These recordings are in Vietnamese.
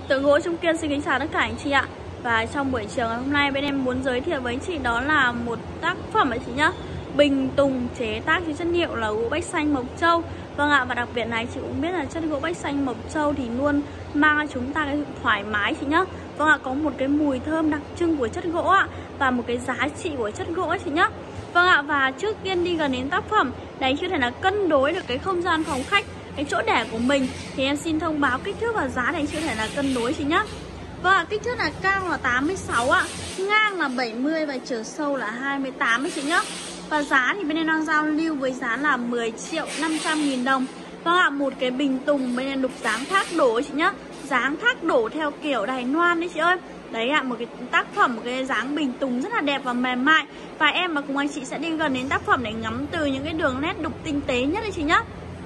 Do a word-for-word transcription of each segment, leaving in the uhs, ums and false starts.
Tượng gỗ Trung Kiên xin kính chào tất cả anh chị ạ. Và trong buổi chiều ngày hôm nay bên em muốn giới thiệu với anh chị đó là một tác phẩm anh chị nhá. Bình tùng chế tác với chất liệu là gỗ bách xanh Mộc Châu. Vâng ạ, và đặc biệt này chị cũng biết là chất gỗ bách xanh Mộc Châu thì luôn mang cho chúng ta cái sự thoải mái chị nhá. Vâng ạ, có một cái mùi thơm đặc trưng của chất gỗ ạ, và một cái giá trị của chất gỗ chị nhá. Vâng ạ, và trước tiên đi gần đến tác phẩm, đấy chưa thể là cân đối được cái không gian phòng khách, cái chỗ để của mình, thì em xin thông báo kích thước và giá này chưa thể là cân đối chị nhá. Vâng ạ, kích thước là cao là tám mươi sáu ạ, ngang là bảy mươi và chiều sâu là hai mươi tám ấy chị nhá. Và giá thì bên em đang giao lưu với giá là mười triệu năm trăm nghìn đồng. Vâng ạ, một cái bình tùng bên em đục dáng thác đổ ấy chị nhá. Dáng thác đổ theo kiểu Đài Loan đấy chị ơi. Đấy ạ, một cái tác phẩm, một cái dáng bình tùng rất là đẹp và mềm mại. Và em và cùng anh chị sẽ đi gần đến tác phẩm để ngắm từ những cái đường nét đục tinh tế nhất đấy chị nhá.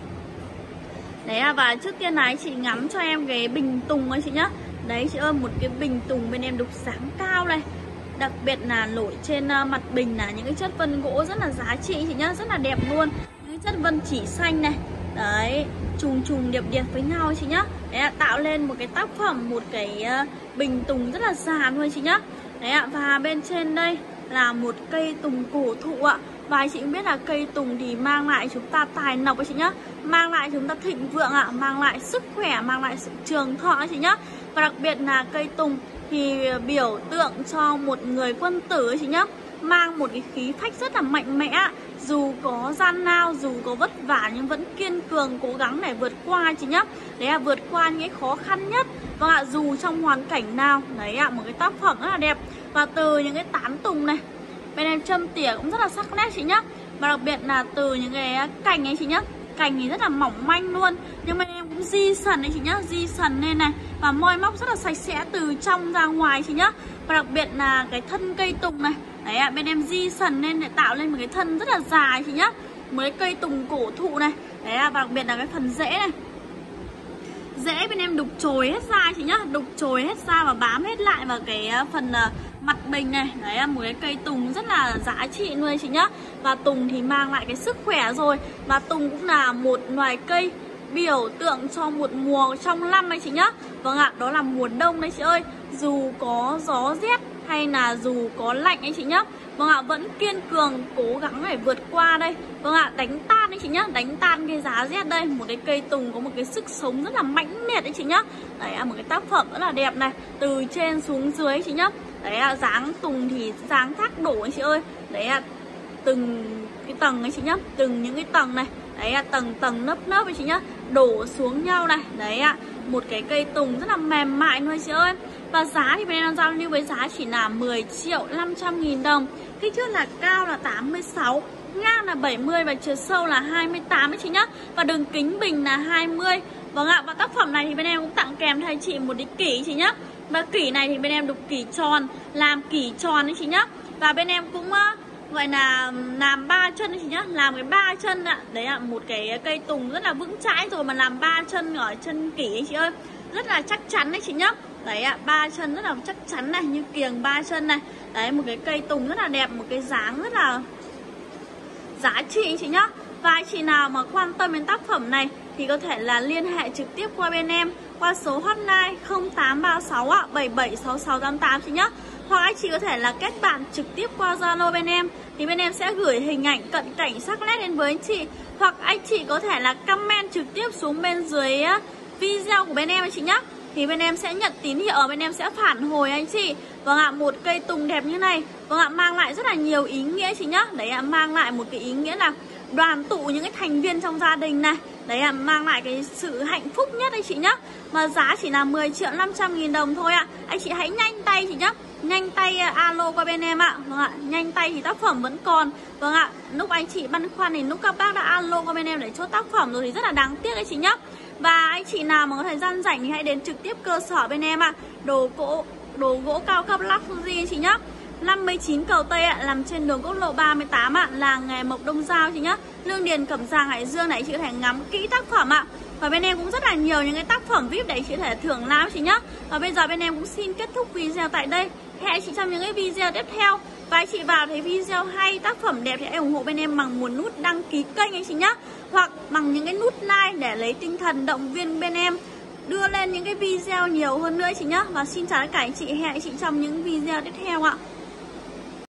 Đấy à, và trước tiên là anh chị ngắm cho em cái bình tùng ấy chị nhá. Đấy chị ơi, một cái bình tùng bên em đục dáng cao này. Đặc biệt là nổi trên mặt bình là những cái chất vân gỗ rất là giá trị chị nhá, rất là đẹp luôn. Những chất vân chỉ xanh này, đấy, trùng trùng điệp điệp với nhau chị nhá. Đấy ạ, tạo lên một cái tác phẩm, một cái bình tùng rất là già luôn chị nhá. Đấy ạ, và bên trên đây là một cây tùng cổ thụ ạ. Và anh chị cũng biết là cây tùng thì mang lại chúng ta tài lộc ấy chị nhá, mang lại chúng ta thịnh vượng ạ, mang lại sức khỏe, mang lại sự trường thọ ấy chị nhá. Và đặc biệt là cây tùng thì biểu tượng cho một người quân tử ấy chị nhá, mang một cái khí phách rất là mạnh mẽ. Dù có gian lao, dù có vất vả nhưng vẫn kiên cường cố gắng để vượt qua chị nhá. Đấy là vượt qua những cái khó khăn nhất. Vâng ạ, dù trong hoàn cảnh nào. Đấy ạ, một cái tác phẩm rất là đẹp. Và từ những cái tán tùng này, bên em châm tỉa cũng rất là sắc nét chị nhá. Và đặc biệt là từ những cái cành ấy chị nhá, cành thì rất là mỏng manh luôn, nhưng bên em cũng di sần đấy chị nhá, di sần lên này, và môi móc rất là sạch sẽ từ trong ra ngoài chị nhá. Và đặc biệt là cái thân cây tùng này, đấy ạ, bên em di sần lên để tạo lên một cái thân rất là dài chị nhá, một cái cây tùng cổ thụ này. Đấy ạ, và đặc biệt là cái phần rễ này, rễ bên em đục chồi hết ra chị nhá, đục chồi hết ra và bám hết lại vào cái phần mặt bình này. Đấy là một cái cây tùng rất là giá trị luôn chị nhá. Và tùng thì mang lại cái sức khỏe rồi. Và tùng cũng là một loài cây biểu tượng cho một mùa trong năm ấy chị nhá. Vâng ạ, đó là mùa đông đấy chị ơi. Dù có gió rét hay là dù có lạnh ấy chị nhá, vâng ạ, vẫn kiên cường cố gắng để vượt qua đây. Vâng ạ, đánh tan đấy chị nhá, đánh tan cái giá rét đây. Một cái cây tùng có một cái sức sống rất là mãnh liệt đấy chị nhá. Đấy là một cái tác phẩm rất là đẹp này, từ trên xuống dưới chị nhá. Đấy là dáng tùng thì dáng thác đổ ấy chị ơi. Đấy là từng cái tầng ấy chị nhá, từng những cái tầng này. Đấy là tầng tầng lớp lớp ấy chị nhá, đổ xuống nhau này. Đấy ạ, một cái cây tùng rất là mềm mại luôn chị ơi. Và giá thì bên em đang giao lưu với giá chỉ là mười triệu năm trăm nghìn đồng. Kích thước là cao là tám mươi sáu, ngang là bảy mươi và chiều sâu là hai mươi tám ấy chị nhá. Và đường kính bình là hai mươi. Vâng ạ, và tác phẩm này thì bên em cũng tặng kèm thay chị một cái kỷ chị nhá. Và kỷ này thì bên em đục kỷ tròn, làm kỷ tròn đấy chị nhá. Và bên em cũng uh, gọi là làm ba chân đấy chị nhá, làm cái ba chân ạ. Đấy là một cái cây tùng rất là vững chãi rồi mà làm ba chân ở chân kỷ ấy chị ơi, rất là chắc chắn đấy chị nhá. Đấy ạ, ba chân rất là chắc chắn này, như kiềng ba chân này. Đấy, một cái cây tùng rất là đẹp, một cái dáng rất là giá trị chị nhá. Và anh chị nào mà quan tâm đến tác phẩm này thì có thể là liên hệ trực tiếp qua bên em qua số hotline không tám ba sáu ạ, bảy bảy sáu sáu tám tám chị nhá. Hoặc anh chị có thể là kết bạn trực tiếp qua Zalo bên em, thì bên em sẽ gửi hình ảnh cận cảnh sắc nét đến với anh chị. Hoặc anh chị có thể là comment trực tiếp xuống bên dưới video của bên em chị nhá, thì bên em sẽ nhận tín hiệu, bên em sẽ phản hồi anh chị. Vâng ạ, một cây tùng đẹp như này, vâng ạ, mang lại rất là nhiều ý nghĩa chị nhá. Đấy ạ, mang lại một cái ý nghĩa là đoàn tụ những cái thành viên trong gia đình này. Đấy là mang lại cái sự hạnh phúc nhất đấy chị nhá. Mà giá chỉ là mười triệu năm trăm nghìn đồng thôi ạ. Anh chị hãy nhanh tay chị nhá, nhanh tay alo qua bên em ạ. Vâng ạ, nhanh tay thì tác phẩm vẫn còn. Vâng ạ, lúc anh chị băn khoăn thì lúc các bác đã alo qua bên em để chốt tác phẩm rồi thì rất là đáng tiếc đấy chị nhá. Và anh chị nào mà có thời gian rảnh thì hãy đến trực tiếp cơ sở bên em ạ. Đồ gỗ đồ gỗ cao cấp Lắc Fuji chị nhá. năm mươi chín Cầu Tây ạ, nằm trên đường quốc lộ ba mươi tám ạ, làng nghề Mộc Đông Giao chị nhá. Lương Điền, Cẩm Giàng, Hải Dương này chị có thể ngắm kỹ tác phẩm ạ. Và bên em cũng rất là nhiều những cái tác phẩm vê i pê để chị có thể thưởng làm chị nhá. Và bây giờ bên em cũng xin kết thúc video tại đây. Hẹn chị trong những cái video tiếp theo. Và anh chị vào thấy video hay, tác phẩm đẹp thì hãy ủng hộ bên em bằng một nút đăng ký kênh anh chị nhá, hoặc bằng những cái nút like để lấy tinh thần động viên bên em đưa lên lên những cái video nhiều hơn nữa chị nhá. Và xin chào tất cả anh chị, hẹn chị trong những video tiếp theo ạ.